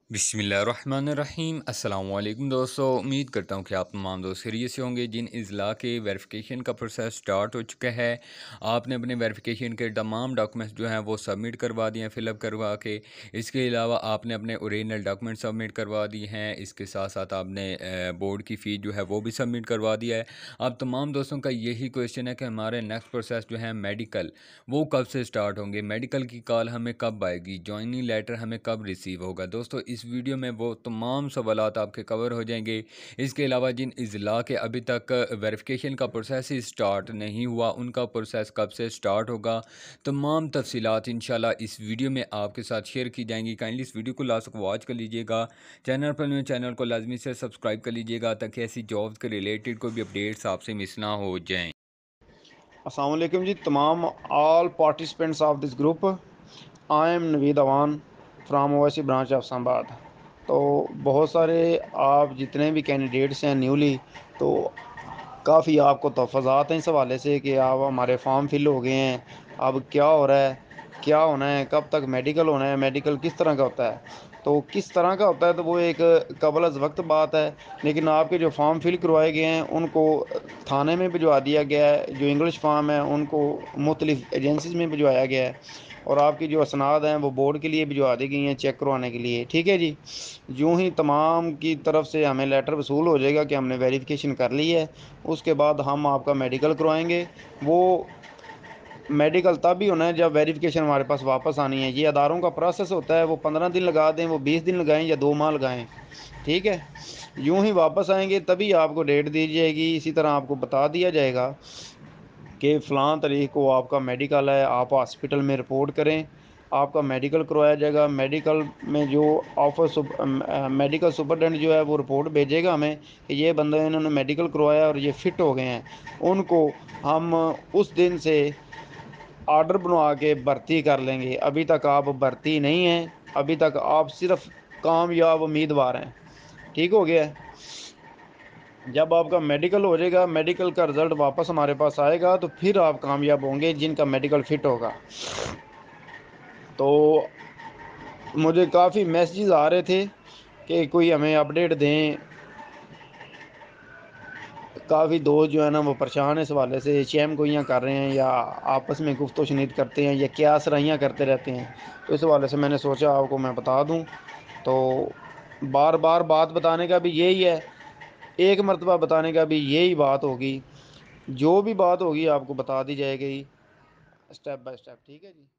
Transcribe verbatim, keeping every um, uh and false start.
بسم اللہ الرحمن الرحیم۔ السلام علیکم دوستو، امید کرتا ہوں کہ آپ تمام دوست خیریت سے ہوں گے۔ جن اضلاع کے ویریفیکیشن کا پروسیس سٹارٹ ہو چکا ہے، آپ نے اپنے ویریفیکیشن کے تمام ڈاکومنٹس جو ہیں وہ سبمٹ کروا دیے ہیں، فل اپ کروا کے۔ اس کے علاوہ آپ نے اپنے اوریجنل ڈاکومنٹ سبمٹ کروا دی ہیں، اس کے ساتھ ساتھ آپ نے بورڈ کی فیس جو ہے وہ بھی سبمٹ کروا دیا ہے۔ اب تمام دوستوں کا یہی کویشچن ہے کہ ہمارے نیکسٹ پروسیس جو ہے میڈیکل، وہ کب سے سٹارٹ ہوں گے، میڈیکل کی کال ہمیں کب آئے گی، جوائننگ لیٹر ہمیں کب ریسیو ہوگا۔ دوستو اس ویڈیو میں وہ تمام سوالات آپ کے کور ہو جائیں گے۔ اس کے علاوہ جن اضلاع کے ابھی تک ویریفیکیشن کا پروسیس ہی سٹارٹ نہیں ہوا، ان کا پروسیس کب سے سٹارٹ ہوگا، تمام تفصیلات انشاءاللہ اس ویڈیو میں آپ کے ساتھ شیئر کی جائیں گی۔ کائنڈلی اس ویڈیو کو لاسٹ تک واچ کر لیجئے گا، چینل پر نئے چینل کو لازمی سے سبسکرائب کر لیجئے گا تاکہ ایسی جابز کے ریلیٹڈ کوئی بھی اپڈیٹس آپ سے مس نہ ہو جائیں۔ السلام علیکم جی، تمام all participants of this group. I am Naveed Awan from اویسی برانچ آف اسلام آباد۔ تو بہت سارے آپ جتنے بھی کینڈیڈیٹس ہیں نیولی، تو کافی آپ کو تحفظات ہیں اس حوالے سے کہ آپ ہمارے فارم فل ہو گئے ہیں، اب کیا ہو رہا ہے، کیا ہونا ہے، کب تک میڈیکل ہونا ہے، میڈیکل کس طرح کا ہوتا ہے۔ تو کس طرح کا ہوتا ہے تو وہ ایک قبل از وقت بات ہے، لیکن آپ کے جو فارم فل کروائے گئے ہیں ان کو تھانے میں بھجوا دیا گیا ہے، جو انگلش فارم ہے ان کو مختلف ایجنسیز میں بھجوایا گیا ہے، اور آپ کی جو اسناد ہیں وہ بورڈ کے لیے بھجوا دی گئی ہیں چیک کروانے کے لیے، ٹھیک ہے جی۔ یوں ہی تمام کی طرف سے ہمیں لیٹر وصول ہو جائے گا کہ ہم نے ویریفیکیشن کر لی ہے، اس کے بعد ہم آپ کا میڈیکل کروائیں گے۔ وہ میڈیکل تب بھی ہونا ہے جب ویریفیکیشن ہمارے پاس واپس آنی ہے۔ یہ اداروں کا پروسیس ہوتا ہے، وہ پندرہ دن لگا دیں، وہ بیس دن لگائیں یا دو ماہ لگائیں، ٹھیک ہے۔ یوں ہی واپس آئیں گے تبھی آپ کو ڈیٹ دی جائے گی، اسی طرح آپ کو بتا دیا جائے گا کہ فلاں تاریخ کو آپ کا میڈیکل ہے، آپ ہاسپٹل میں رپورٹ کریں، آپ کا میڈیکل کروایا جائے گا۔ میڈیکل میں جو آفس میڈیکل سپرڈنٹ جو ہے وہ رپورٹ بھیجے گا ہمیں کہ یہ بندہ انہوں نے میڈیکل کروایا اور یہ فٹ ہو گئے ہیں، ان کو ہم اس دن سے آرڈر بنوا کے بھرتی کر لیں گے۔ ابھی تک آپ بھرتی نہیں ہیں، ابھی تک آپ صرف کامیاب امیدوار ہیں، ٹھیک ہو گیا ہے۔ جب آپ کا میڈیکل ہو جائے گا، میڈیکل کا رزلٹ واپس ہمارے پاس آئے گا تو پھر آپ کامیاب ہوں گے جن کا میڈیکل فٹ ہوگا۔ تو مجھے کافی میسیجز آ رہے تھے کہ کوئی ہمیں اپڈیٹ دیں، کافی دوست جو ہے نا وہ پریشان اس حوالے سے، شیم گوئیاں کر رہے ہیں یا آپس میں گفت و شنید کرتے ہیں یا کیا سرائیاں کرتے رہتے ہیں، تو اس حوالے سے میں نے سوچا آپ کو میں بتا دوں۔ تو بار بار بات بتانے کا بھی یہی ہے، ایک مرتبہ بتانے کا بھی یہی بات ہوگی، جو بھی بات ہوگی آپ کو بتا دی جائے گی اسٹیپ بائی اسٹیپ، ٹھیک ہے جی۔